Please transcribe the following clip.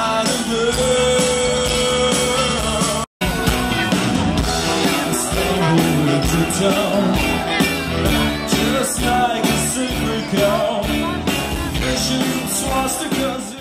inside of love. I'm slowly tiptoe, just like a secret call. Vision swastikas.